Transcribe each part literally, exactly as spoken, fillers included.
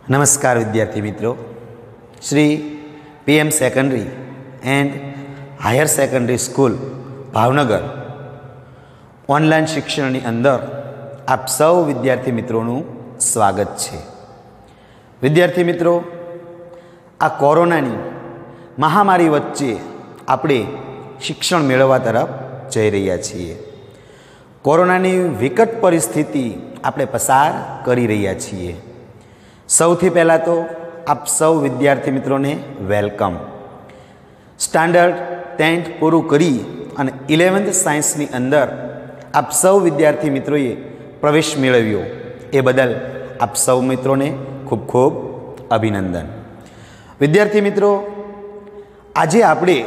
નમસ્કાર વિદ્યાર્થી મિત્રો, Shri PM secondary and higher secondary school Bhavnagar online શિક્ષણની અંદર આપ સૌ વિદ્યાર્થી મિત્રોનું સ્વાગત છે. વિદ્યાર્થી મિત્રો, આ કોરોનાની મહામારી વચ્ચે આપણે શિક્ષણ મેળવવા તરફ જઈ રહ્યા છીએ. કોરોનાની વિકટ પરિસ્થિતિ આપણે પસાર કરી રહ્યા છીએ. સૌથી પહેલાં તો આપ સૌ વિદ્યાર્થી મિત્રોને વેલકમ. સ્ટાન્ડર્ડ ટેન્થ પૂરું કરી અને ઇલેવન્થ સાયન્સની અંદર આપ સૌ વિદ્યાર્થી મિત્રોએ પ્રવેશ મેળવ્યો એ બદલ આપ સૌ મિત્રોને ખૂબ ખૂબ અભિનંદન. વિદ્યાર્થી મિત્રો, આજે આપણે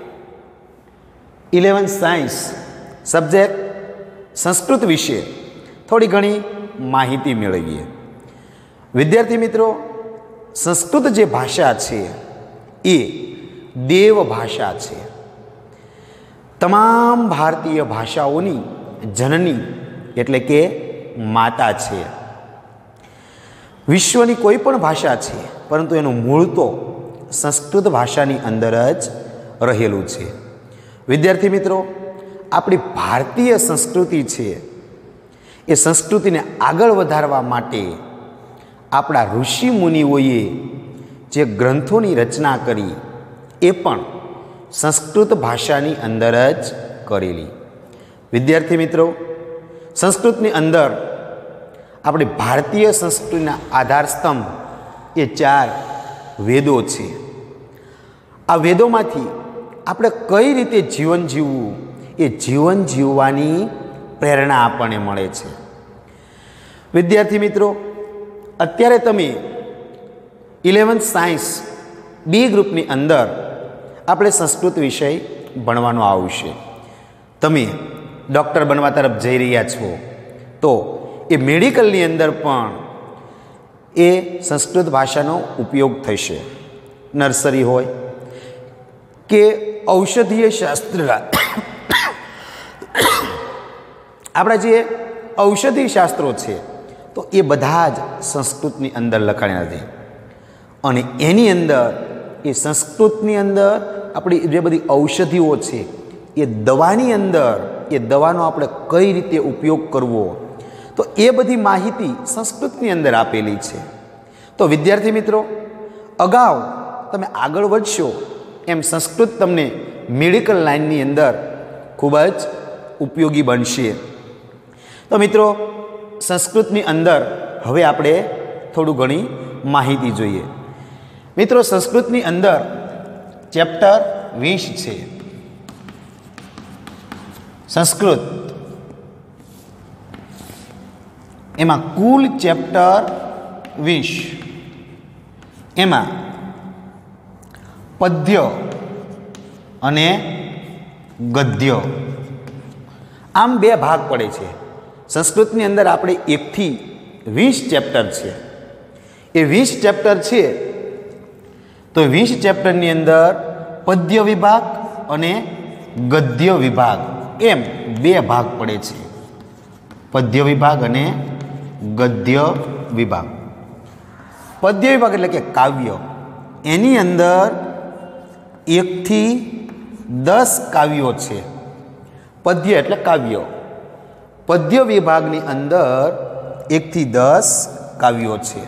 ઇલેવન્થ સાયન્સ સબ્જેક્ટ સંસ્કૃત વિશે થોડી ઘણી માહિતી મેળવીએ. વિદ્યાર્થી મિત્રો, સંસ્કૃત જે ભાષા છે એ દેવ ભાષા છે. તમામ ભારતીય ભાષાઓની જનની એટલે કે માતા છે. વિશ્વની કોઈ પણ ભાષા છે, પરંતુ એનું મૂળ તો સંસ્કૃત ભાષાની અંદર જ રહેલું છે. વિદ્યાર્થી મિત્રો, આપણી ભારતીય સંસ્કૃતિ છે એ સંસ્કૃતિને આગળ વધારવા માટે આપણા ઋષિ મુનિઓએ જે ગ્રંથોની રચના કરી એ પણ સંસ્કૃત ભાષાની અંદર જ કરેલી. વિદ્યાર્થી મિત્રો, સંસ્કૃતની અંદર આપણી ભારતીય સંસ્કૃતિના આધારસ્તંભ એ ચાર વેદો છે. આ વેદોમાંથી આપણે કઈ રીતે જીવન જીવવું એ જીવન જીવવાની પ્રેરણા આપણને મળે છે. વિદ્યાર્થી મિત્રો, અત્યારે તમે ઇલેવન્થ સાયન્સ બી ગ્રુપની અંદર આપણે સંસ્કૃત વિષય ભણવાનો આવશે. તમે ડૉક્ટર બનવા તરફ જઈ રહ્યા છો તો એ મેડિકલની અંદર પણ એ સંસ્કૃત ભાષાનો ઉપયોગ થશે. નર્સરી હોય કે ઔષધીય શાસ્ત્ર, આપણા જે ઔષધિ શાસ્ત્રો છે તો એ બધા જ સંસ્કૃતની અંદર લખાણ્યા છે. અને એની અંદર એ સંસ્કૃતની અંદર આપણી જે બધી ઔષધિઓ છે એ દવાની અંદર એ દવાનો આપણે કઈ રીતે ઉપયોગ કરવો તો એ બધી માહિતી સંસ્કૃતની અંદર આપેલી છે. તો વિદ્યાર્થી મિત્રો, અગાઉ તમે આગળ વધશો એમ સંસ્કૃત તમને મેડિકલ લાઇનની અંદર ખૂબ જ ઉપયોગી બનશે. તો મિત્રો, સંસ્કૃતની અંદર હવે આપણે થોડું ઘણી માહિતી જોઈએ. મિત્રો, સંસ્કૃતની અંદર ચેપ્ટર વીસ છે. સંસ્કૃત એમાં કુલ ચેપ્ટર વીસ. એમાં પદ્ય અને ગદ્ય આમ બે ભાગ પડે છે. સંસ્કૃતની અંદર આપણે એકથી વીસ ચેપ્ટર છે. એ વીસ ચેપ્ટર છે તો વીસ ચેપ્ટરની અંદર પદ્ય વિભાગ અને ગદ્ય વિભાગ એમ બે ભાગ પડે છે. પદ્ય વિભાગ અને ગદ્ય વિભાગ. પદ્ય વિભાગ એટલે કે કાવ્ય, એની અંદર એકથી દસ કાવ્યો છે. પદ્ય એટલે કાવ્ય. પદ્ય વિભાગની અંદર એકથી દસ કાવ્યો છે.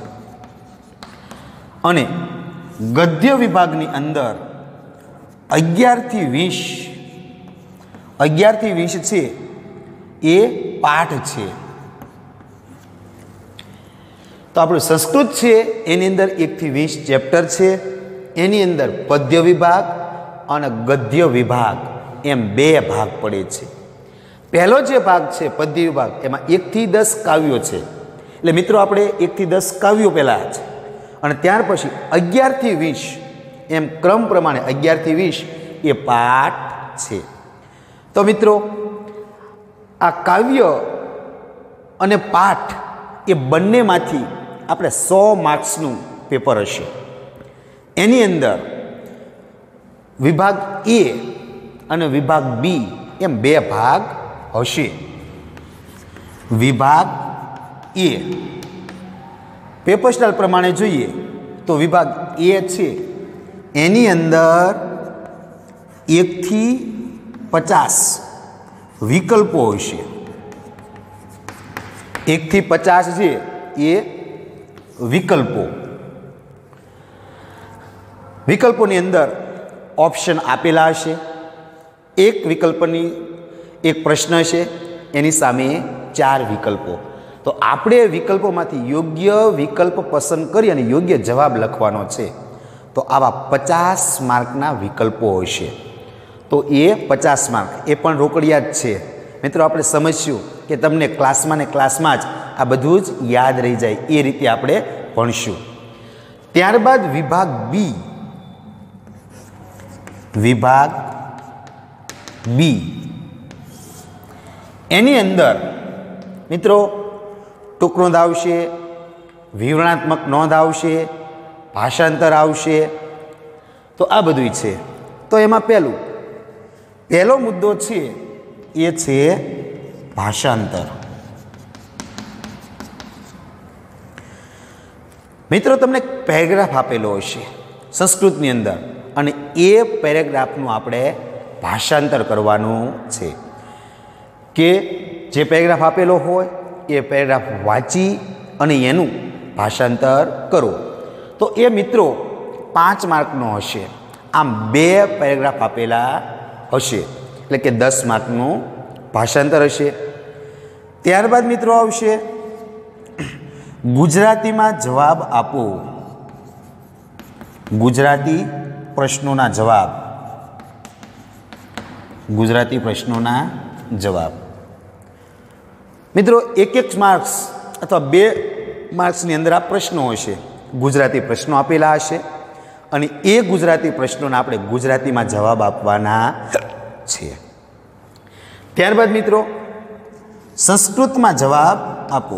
અને ગદ્ય વિભાગની અંદર અગિયારથી વીસ અગિયારથી વીસ છે એ પાઠ છે. તો આપણું સંસ્કૃત છે એની અંદર એકથી વીસ ચેપ્ટર છે. એની અંદર પદ્ય વિભાગ અને ગદ્ય વિભાગ એમ બે ભાગ પડે છે. પહેલો જે ભાગ છે પદ્ય વિભાગ, એમાં એકથી દસ કાવ્યો છે. એટલે મિત્રો, આપણે એકથી દસ કાવ્યો પહેલાં છે અને ત્યાર પછી અગિયારથી વીસ એમ ક્રમ પ્રમાણે અગિયારથી વીસ એ પાઠ છે. તો મિત્રો, આ કાવ્ય અને પાઠ એ બંનેમાંથી આપણે સો માર્ક્સનું પેપર હશે. એની અંદર વિભાગ એ અને વિભાગ બી એમ બે ભાગ હશે. વિભાગ એ પેપર સ્ટાઇલ પ્રમાણે જોઈએ તો વિભાગ એ છે એની અંદર એકથી પચાસ વિકલ્પો હશે. એકથી પચાસ છે એ વિકલ્પો. વિકલ્પોની અંદર ઓપ્શન આપેલા હશે. એક વિકલ્પની એક પ્રશ્ન છે, એની સામે ચાર વિકલ્પો. તો આપણે વિકલ્પોમાંથી યોગ્ય વિકલ્પ પસંદ કરી અને યોગ્ય જવાબ લખવાનો છે. તો આવા પચાસ માર્કના વિકલ્પો હશે. તો એ પચાસ માર્ક એ પણ રોકડિયા જ છે. મિત્રો આપણે સમજશું કે તમને ક્લાસમાં ને ક્લાસમાં જ આ બધું જ યાદ રહી જાય એ રીતે આપણે ભણશું. ત્યારબાદ વિભાગ બી. વિભાગ બી એની અંદર મિત્રો ટૂંક નોંધ આવશે, વિવરણાત્મક નોંધ આવશે, ભાષાંતર આવશે. તો આ બધું છે. તો એમાં પહેલું પહેલો મુદ્દો છે એ છે ભાષાંતર. મિત્રો તમને પેરેગ્રાફ આપેલો હશે સંસ્કૃતની અંદર અને એ પેરેગ્રાફનું આપણે ભાષાંતર કરવાનું છે. કે જે પેરેગ્રાફ આપેલો હોય એ પેરેગ્રાફ વાંચી અને એનું ભાષાંતર કરો. તો એ મિત્રો પાંચ માર્કનો હશે. આમ બે પેરેગ્રાફ આપેલા હશે એટલે કે દસ માર્કનું ભાષાંતર હશે. ત્યારબાદ મિત્રો આવશે ગુજરાતીમાં જવાબ આપો. ગુજરાતી પ્રશ્નોના જવાબ. ગુજરાતી પ્રશ્નોના જવાબ. મિત્રો એક એક માર્ક્સ અથવા બે માર્ક્સની અંદર આ પ્રશ્નો હશે. ગુજરાતી પ્રશ્નો આપેલા હશે અને એ ગુજરાતી પ્રશ્નોના આપણે ગુજરાતીમાં જવાબ આપવાના છે. ત્યારબાદ મિત્રો સંસ્કૃતમાં જવાબ આપો.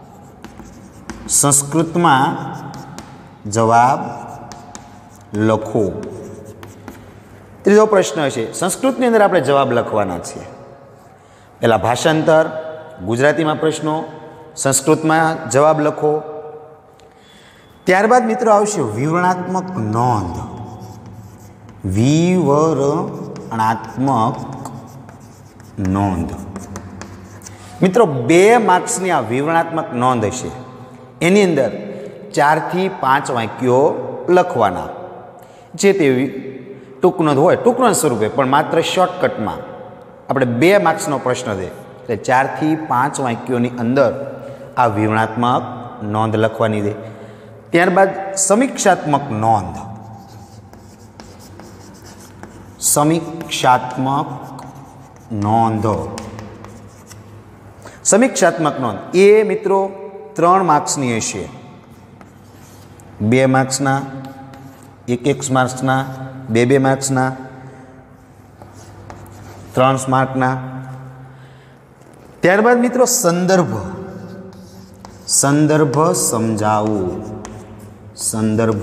સંસ્કૃતમાં જવાબ લખો. ત્રીજો પ્રશ્ન છે સંસ્કૃતની અંદર આપણે જવાબ લખવાના છે. પહેલાં ભાષાંતર, ગુજરાતીમાં પ્રશ્નો, સંસ્કૃતમાં જવાબ લખો. ત્યારબાદ મિત્રો આવશે વિવરણાત્મક નોંધ. વિવરણાત્મક નોંધ. મિત્રો બે માર્ક્સની આ વિવરણાત્મક નોંધ હશે. એની અંદર ચારથી પાંચ વાક્યો લખવાના જે તે ટૂંક નોંધ હોય, ટૂંક નોંધ સ્વરૂપે પણ માત્ર શોર્ટકટમાં. આપણે બે માર્ક્સનો પ્રશ્ન છે એટલે ચારથી પાંચ વાક્યોની અંદર આ વિવરણાત્મક નોંધ લખવાની છે. ત્યારબાદ સમીક્ષાત્મક નોંધ. સમીક્ષાત્મક નોંધ. સમીક્ષાત્મક નોંધ એ મિત્રો ત્રણ માર્ક્સની હશે. બે માર્ક્સના, એક એક માર્ક્સના, બે બે માર્ક્સના, ત્રણ માર્કના. ત્યારબાદ મિત્રો સંદર્ભ. સંદર્ભ સમજાવો. સંદર્ભ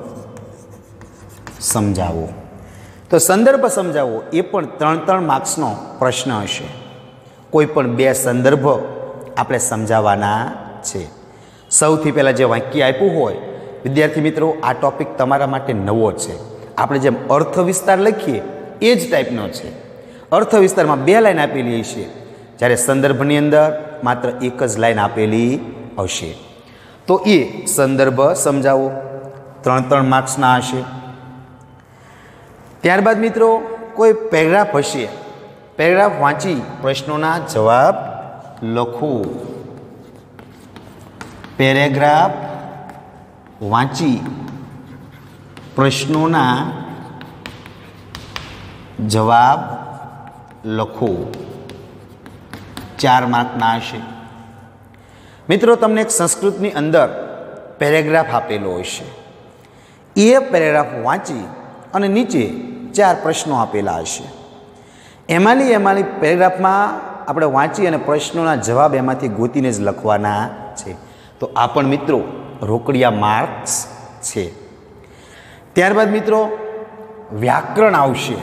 સમજાવો. તો સંદર્ભ સમજાવો એ પણ ત્રણ ત્રણ માર્ક્સનો પ્રશ્ન હશે. કોઈ પણ બે સંદર્ભ આપણે સમજાવવાના છે. સૌથી પહેલાં જે વાક્ય આપ્યું હોય વિદ્યાર્થી મિત્રો આ ટોપિક તમારા માટે નવો છે. આપણે જેમ અર્થ વિસ્તાર લખીએ એ જ ટાઈપનો છે. અર્થ વિસ્તારમાં બે લાઈન આપેલી હશે જ્યારે સંદર્ભની અંદર માત્ર એક જ લાઈન આપેલી હશે. તો એ સંદર્ભ સમજાવો ત્રણ ત્રણ માર્ક્સના હશે. ત્યારબાદ મિત્રો કોઈ પેરેગ્રાફ હશે. પેરેગ્રાફ વાંચી પ્રશ્નોના જવાબ લખો. પેરેગ્રાફ વાંચી પ્રશ્નોના જવાબ લખો. ચાર માર્કના હશે. મિત્રો તમને એક સંસ્કૃતની અંદર પેરેગ્રાફ આપેલો હશે. એ પેરેગ્રાફ વાંચી અને નીચે ચાર પ્રશ્નો આપેલા હશે. એમાંની એમાંની પેરેગ્રાફમાં આપણે વાંચી અને પ્રશ્નોના જવાબ એમાંથી ગોતીને જ લખવાના છે. તો આ પણ મિત્રો રોકડિયા માર્ક્સ છે. ત્યારબાદ મિત્રો વ્યાકરણ આવશે.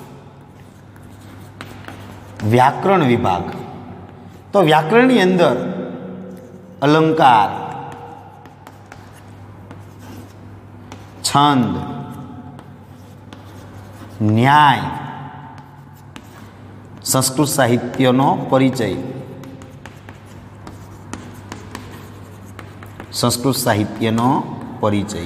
વ્યાકરણ વિભાગ. તો વ્યાકરણની અંદર અલંકાર, છંદ, ન્યાય, સંસ્કૃત સાહિત્યનો પરિચય, સંસ્કૃત સાહિત્યનો પરિચય.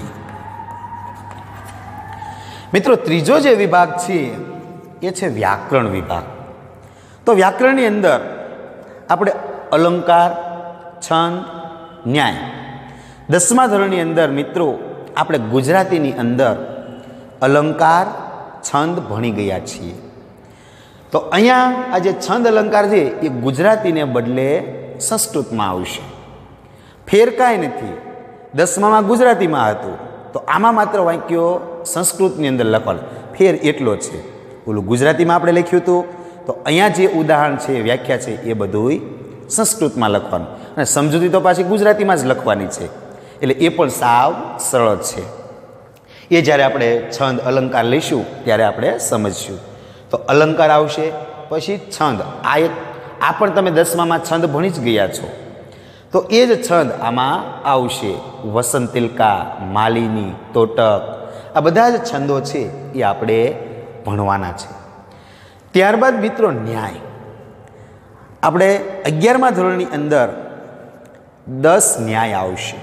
મિત્રો, ત્રીજો જે વિભાગ છે એ છે વ્યાકરણ વિભાગ. તો વ્યાકરણની અંદર આપણે અલંકાર, છંદ, ન્યાય, દસમા ધોરણની અંદર મિત્રો આપણે ગુજરાતીની અંદર અલંકાર, છંદ ભણી ગયા છીએ. તો અહીંયા આ જે છંદ અલંકાર છે એ ગુજરાતીને બદલે સંસ્કૃતમાં આવશે. ફેર કાંઈ નથી. દસમામાં ગુજરાતીમાં હતું તો આમાં માત્ર વાક્યો સંસ્કૃતની અંદર લખવાનું. ફેર એટલો છે. ઓલું ગુજરાતીમાં આપણે લખ્યું હતું તો અહીંયા જે ઉદાહરણ છે, વ્યાખ્યા છે એ બધુંય સંસ્કૃતમાં લખવાનું અને સમજૂતી તો પાછી ગુજરાતીમાં જ લખવાની છે. એટલે એ પણ સાવ સરળ છે. એ જ્યારે આપણે છંદ અલંકાર લઈશું ત્યારે આપણે સમજશું. તો અલંકાર આવશે, પછી છંદ. આ એક આ પણ તમે દસમામાં છંદ ભણી જ ગયા છો. તો એ જ છંદ આમાં આવશે. વસંતિલકા, માલિની, તોટક, આ બધા જ છંદો છે એ આપણે ભણવાના છે. ત્યારબાદ મિત્રો ન્યાય. આપણે અગિયારમા ધોરણની અંદર દસ ન્યાય આવશે.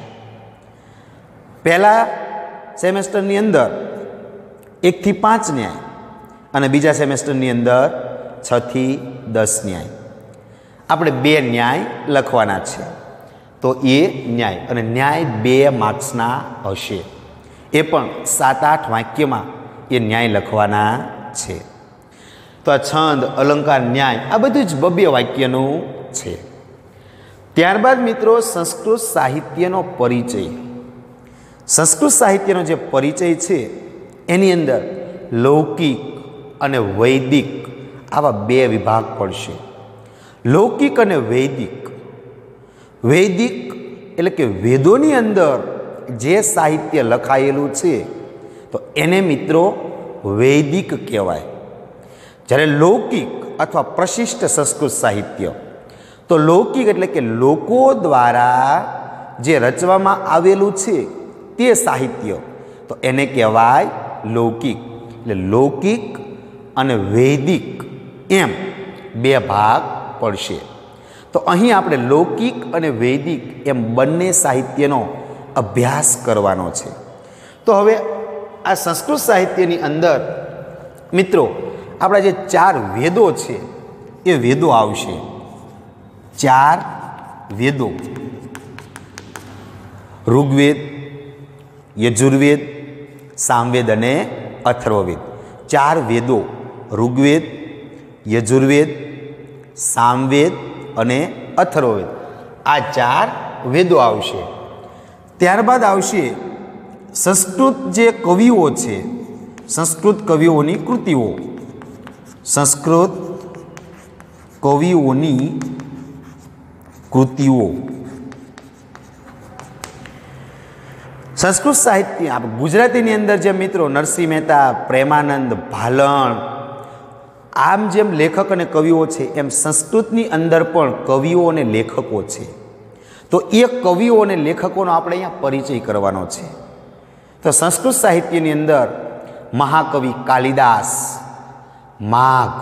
પહેલા સેમેસ્ટરની અંદર એકથી પાંચ ન્યાય અને બીજા સેમેસ્ટરની અંદર છથી દસ ન્યાય. આપણે બે ન્યાય લખવાના છે. તો એ ન્યાય અને ન્યાય બે માર્ક્સના હશે. એ પણ સાત આઠ વાક્યમાં એ ન્યાય લખવાના છે. તો આ છંદ, અલંકાર, ન્યાય આ બધું જ બબ્બે વાક્યનું છે. ત્યારબાદ મિત્રો સંસ્કૃત સાહિત્યનો પરિચય. સંસ્કૃત સાહિત્યનો જે પરિચય છે એની અંદર લૌકિક અને વૈદિક આવા બે વિભાગ પડશે. લૌકિક અને વૈદિક. વૈદિક એટલે કે વેદોની અંદર જે સાહિત્ય લખાયેલું છે તો એને મિત્રો વૈદિક કહેવાય. જ્યારે લૌકિક અથવા પ્રશિષ્ટ સંસ્કૃત સાહિત્ય, તો લૌકિક એટલે કે લોકો દ્વારા જે રચવામાં આવેલું છે તે સાહિત્ય, તો એને કહેવાય લૌકિક. એટલે લૌકિક અને વૈદિક એમ બે ભાગ પડશે. તો અહીં આપણે લૌકિક અને વૈદિક એમ બંને સાહિત્યનો અભ્યાસ કરવાનો છે. તો હવે આ સંસ્કૃત સાહિત્યની અંદર મિત્રો આપણા જે ચાર વેદો છે એ વેદો આવશે. ચાર વેદો: ઋગ્વેદ, યજુર્વેદ, સામવેદ અને અથર્વવેદ. ચાર વેદો: ઋગ્વેદ, યજુર્વેદ, સામવેદ અને અથર્વવેદ. આ ચાર વેદો આવશે. ત્યારબાદ આવશે સંસ્કૃત જે કવિઓ છે, સંસ્કૃત કવિઓની કૃતિઓ. સંસ્કૃત કવિઓની કૃતિઓ. સંસ્કૃત સાહિત્ય ગુજરાતીની અંદર જેમ મિત્રો નરસિંહ મહેતા, પ્રેમાનંદ, ભાલણ આમ જેમ લેખક અને કવિઓ છે એમ સંસ્કૃતની અંદર પણ કવિઓ અને લેખકો છે. તો એ કવિઓ અને લેખકોનો આપણે અહીંયા પરિચય કરવાનો છે. તો સંસ્કૃત સાહિત્યની અંદર મહાકવિ કાલિદાસ, માઘ,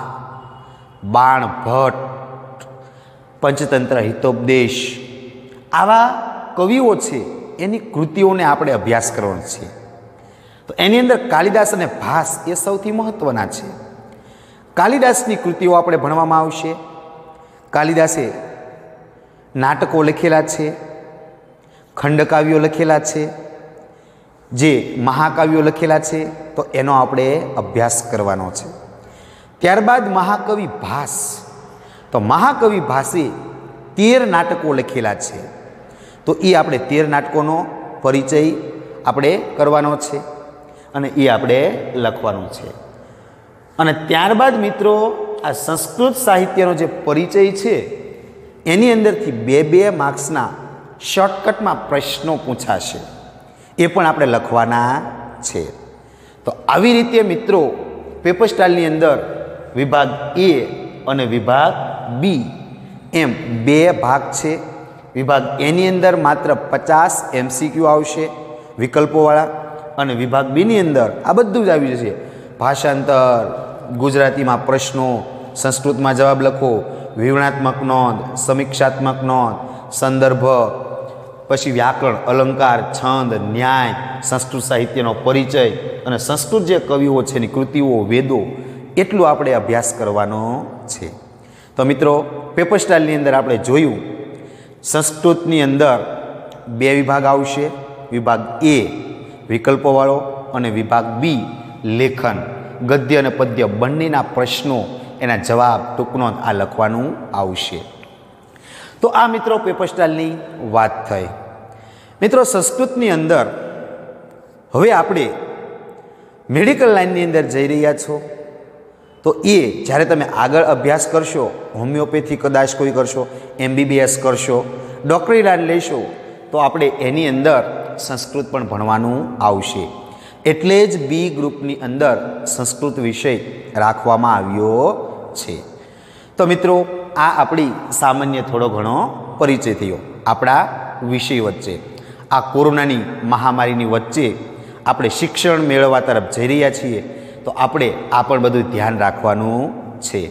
બાણભટ્ટ, પંચતંત્ર, હિતોપદેશ આવા કવિઓ છે એની કૃતિઓને આપણે અભ્યાસ કરવાનો છે. તો એની અંદર કાલિદાસ અને ભાસ એ સૌથી મહત્ત્વના છે. કાલિદાસની કૃતિઓ આપણે ભણવામાં આવશે. કાલિદાસે નાટકો લખેલા છે, ખંડકાવ્યો લખેલા છે, જે મહાકાવ્યો લખેલા છે, તો એનો આપણે અભ્યાસ કરવાનો છે. ત્યારબાદ મહાકવિ ભાસ. તો મહાકવિ ભાસે તેર નાટકો લખેલા છે. તો એ આપણે તેર નાટકોનો પરિચય આપણે કરવાનો છે અને એ આપણે લખવાનો છે. અને ત્યારબાદ મિત્રો આ સંસ્કૃત સાહિત્યનો જે પરિચય છે એની અંદરથી બે બે માર્ક્સના શોર્ટકટમાં પ્રશ્નો પૂછાશે. એ પણ આપણે લખવાના છે. તો આવી રીતે મિત્રો પેપર સ્ટાઇલની અંદર વિભાગ એ અને વિભાગ બી એમ બે ભાગ છે. વિભાગ એની અંદર માત્ર પચાસ એમસીક્યુ આવશે વિકલ્પોવાળા અને વિભાગ બીની અંદર આ બધું જ આવી જશે. ભાષાંતર, ગુજરાતીમાં પ્રશ્નો, સંસ્કૃતમાં જવાબ લખો, વિવરણાત્મક નોંધ, સમીક્ષાત્મક નોંધ, સંદર્ભ, પછી વ્યાકરણ, અલંકાર, છંદ, ન્યાય, સંસ્કૃત સાહિત્યનો પરિચય અને સંસ્કૃત જે કવિઓ છે એની કૃતિઓ, વેદો, એટલું આપણે અભ્યાસ કરવાનો છે. તો મિત્રો, પેપર સ્ટાઇલની અંદર આપણે જોયું સંસ્કૃતની અંદર બે વિભાગ આવશે. વિભાગ એ વિકલ્પોવાળો અને વિભાગ બી લેખન, ગદ્ય અને પદ્ય બંનેના પ્રશ્નો, એના જવાબ, ટૂંકનોંધ આ લખવાનું આવશે. તો આ મિત્રો પેપર સ્ટાઇલની વાત થઈ. મિત્રો, સંસ્કૃતની અંદર હવે આપણે મેડિકલ લાઇનની અંદર જઈ રહ્યા છો તો એ જ્યારે તમે આગળ અભ્યાસ કરશો, હોમિયોપેથી કદાચ કોઈ કરશો, એમબીબીએસ કરશો, ડૉક્ટરી લાઇન લેશો, તો આપણે એની અંદર સંસ્કૃત પણ ભણવાનું આવશે. એટલે જ બી ગ્રુપની અંદર સંસ્કૃત વિષય રાખવામાં આવ્યો છે. તો મિત્રો, આ આપણી સામાન્ય થોડો ઘણો પરિચય થયો આપણા વિષય વચ્ચે. આ કોરોનાની મહામારીની વચ્ચે આપણે શિક્ષણ મેળવવા તરફ જઈ રહ્યા છીએ, તો આપણે આ પણ બધું ધ્યાન રાખવાનું છે.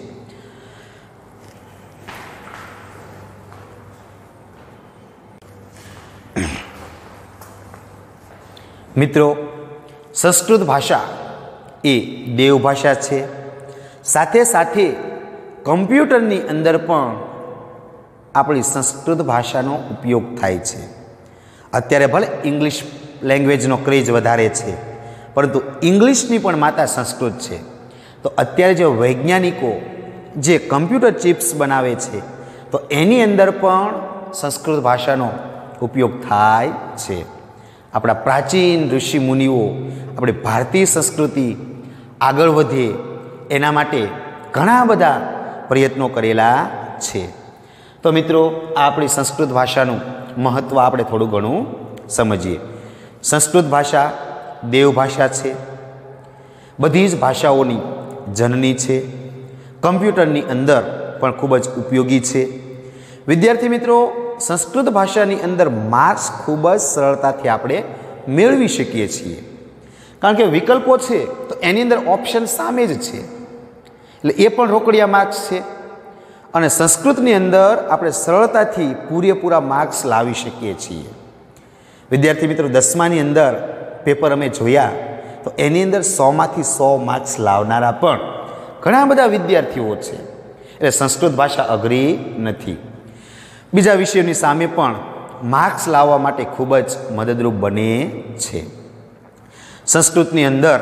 મિત્રો, સંસ્કૃત ભાષા એ દેવભાષા છે. સાથે સાથે કમ્પ્યુટરની અંદર પણ આપણી સંસ્કૃત ભાષાનો ઉપયોગ થાય છે. અત્યારે ભલે ઇંગ્લિશ લેંગ્વેજનો ક્રેઝ વધારે છે, પરંતુ ઇંગ્લિશની પણ માતા સંસ્કૃત છે. તો અત્યારે જે વૈજ્ઞાનિકો જે કમ્પ્યુટર ચિપ્સ બનાવે છે, તો એની અંદર પણ સંસ્કૃત ભાષાનો ઉપયોગ થાય છે. આપણા પ્રાચીન ઋષિ મુનિઓ આપણી ભારતીય સંસ્કૃતિ આગળ વધે એના માટે ઘણા બધા પ્રયત્નો કરેલા છે. તો મિત્રો, આ આપણી સંસ્કૃત ભાષાનું મહત્ત્વ આપણે થોડું ઘણું સમજીએ. સંસ્કૃત ભાષા દેવભાષા છે, બધી જ ભાષાઓની જનની છે, કમ્પ્યુટરની અંદર પણ ખૂબ જ ઉપયોગી છે. વિદ્યાર્થી મિત્રો, સંસ્કૃત ભાષાની અંદર માર્ક્સ ખૂબ જ સરળતાથી આપણે મેળવી શકીએ છીએ, કારણ કે વિકલ્પો છે તો એની અંદર ઓપ્શન સામે જ છે, એટલે એ પણ રોકડિયા માર્ક્સ છે. અને સંસ્કૃતની અંદર આપણે સરળતાથી પૂરેપૂરા માર્ક્સ લાવી શકીએ છીએ. વિદ્યાર્થી મિત્રો, દસમાની અંદર પેપર અમે જોયા તો એની અંદર સોમાંથી સો માર્ક્સ લાવનારા પણ ઘણા બધા વિદ્યાર્થીઓ છે. એટલે સંસ્કૃત ભાષા અઘરી નથી. બીજા વિષયોની સામે પણ માર્ક્સ લાવવા માટે ખૂબ જ મદદરૂપ બને છે. સંસ્કૃતની અંદર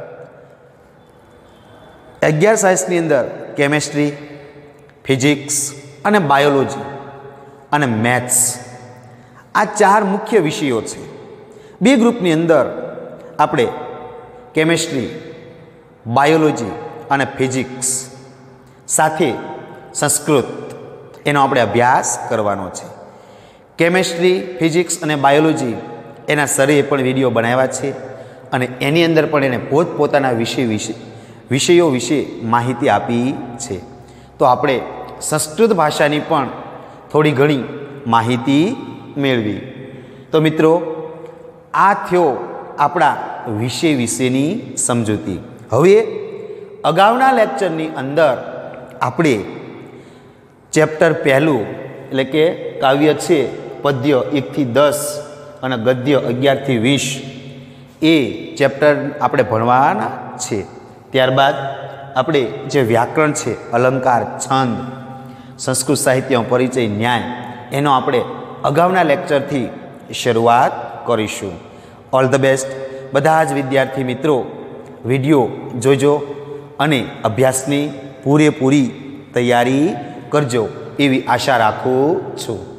અગિયાર સાયન્સની અંદર કેમેસ્ટ્રી, ફિઝિક્સ અને બાયોલોજી અને મેથ્સ આ ચાર મુખ્ય વિષયો છે. બી ગ્રુપની અંદર આપણે કેમેસ્ટ્રી, બાયોલોજી અને ફિઝિક્સ સાથે સંસ્કૃત એનો આપણે અભ્યાસ કરવાનો છે. કેમેસ્ટ્રી, ફિઝિક્સ અને બાયોલોજી એના સરે પણ વિડીયો બનાવ્યા છે અને એની અંદર પણ એને પોતપોતાના વિષય વિશે વિષયો વિશે માહિતી આપી છે. તો આપણે સંસ્કૃત ભાષાની પણ થોડી ઘણી માહિતી મેળવી. તો મિત્રો, આ થયો આપણા વિષય વિશેની સમજૂતી. હવે અગાઉના લેક્ચરની અંદર આપણે ચેપ્ટર પહેલું એટલે કે કાવ્ય છે પદ્ય એકથી દસ અને ગદ્ય અગિયારથી વીસ એ ચેપ્ટર આપણે ભણવાના છે. ત્યારબાદ આપણે જે વ્યાકરણ છે, અલંકાર, છંદ, સંસ્કૃત સાહિત્યનો પરિચય, ન્યાય એનો આપણે અગાઉના લેક્ચરથી શરૂઆત કરીશું. ઓલ ધ બેસ્ટ બધા જ વિદ્યાર્થી મિત્રો, વિડીયો જોજો અને અભ્યાસની પૂરેપૂરી તૈયારી કરજો એવી આશા રાખું છું.